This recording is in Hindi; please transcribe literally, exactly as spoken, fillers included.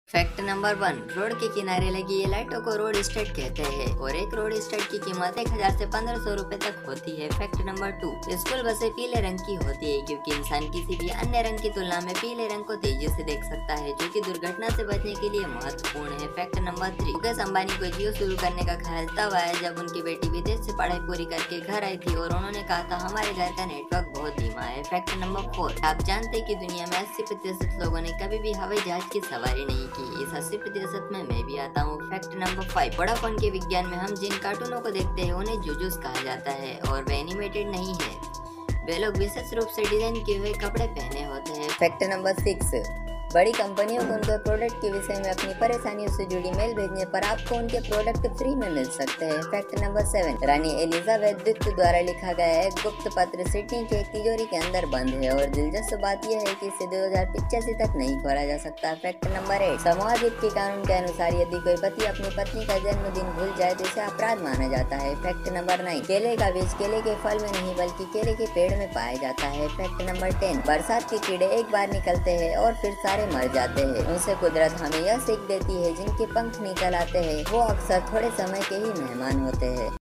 फैक्ट नंबर वन, रोड के किनारे लगी ये लाइटों को रोड स्टड कहते हैं और एक रोड स्टड की कीमत एक हजार से पंद्रह सौ रूपए तक होती है। फैक्ट नंबर टू, स्कूल बसें पीले रंग की होती है क्योंकि इंसान किसी भी अन्य रंग की तुलना में पीले रंग को तेजी से देख सकता है, जो कि दुर्घटना से बचने के लिए महत्वपूर्ण है। Fact number three, Mukesh Ambani को जियो शुरू करने का ख्याल तब आया जब उनकी बेटी विदेश से पढ़ाई पूरी करके घर आई थी और उन्होंने कहा था हमारे घर का नेटवर्क बहुत धीमा है। फैक्ट नंबर फोर, आप जानते हैं कि दुनिया में अस्सी प्रतिशत लोगों ने कभी भी हवाई जहाज की सवारी नहीं की, इस अस्सी प्रतिशत में मैं भी आता हूँ। फैक्ट नंबर फाइव, वोडाफोन के विज्ञान में हम जिन कार्टूनों को देखते हैं उन्हें जुजूस कहा जाता है और वे एनिमेटेड नहीं है, वे लोग विशेष रूप से डिजाइन किए हुए कपड़े पहने होते हैं। फैक्ट नंबर सिक्स, बड़ी कंपनियों को उनके प्रोडक्ट के विषय में अपनी परेशानियों से जुड़ी मेल भेजने पर आपको उनके प्रोडक्ट फ्री में मिल सकते हैं। फैक्ट नंबर सेवन, रानी एलिजाबेथ द्वितीय द्वारा लिखा गया एक गुप्त पत्र सिडनी के एक तिजोरी के अंदर बंद है और दिलचस्प बात यह है कि इसे दो हजार पिचासी तक नहीं खोला जा सकता। फैक्ट नंबर एट, समोआ द्वीप के कानून के अनुसार यदि कोई पति अपनी पत्नी का जन्मदिन भूल जाए तो इसे अपराध माना जाता है। फैक्ट नंबर नाइन, केले का बीज केले के फल में नहीं बल्कि केले के पेड़ में पाया जाता है। फैक्ट नंबर टेन, बरसात के कीड़े एक बार निकलते हैं और फिर सारे मर जाते हैं, उनसे कुदरत हमें यह सीख देती है जिनके पंख निकल आते हैं वो अक्सर थोड़े समय के ही मेहमान होते हैं।